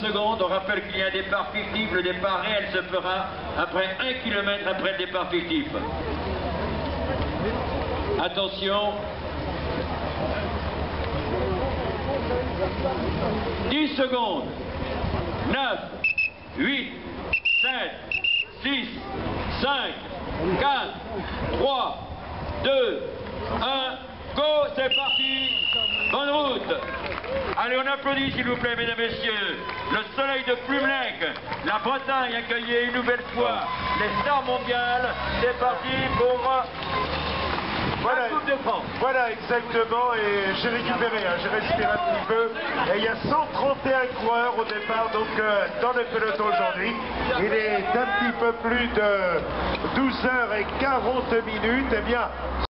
secondes. On rappelle qu'il y a un départ fictif. Le départ réel se fera après 1 km après le départ fictif. Attention. 10 secondes. 9, 8, 7, 6, 5, 4, 3, 2, 1, go, c'est parti. Bonne route. Allez, on applaudit s'il vous plaît, mesdames et messieurs. Le soleil de Plumelec, la Bretagne accueillait une nouvelle fois les stars mondiales. C'est parti pour la Coupe de France. Voilà, exactement, et j'ai récupéré, j'ai respiré un petit peu. Et il y a 131 coureurs au départ, donc dans le peloton aujourd'hui. Il est un petit peu plus de 12h40. Eh bien,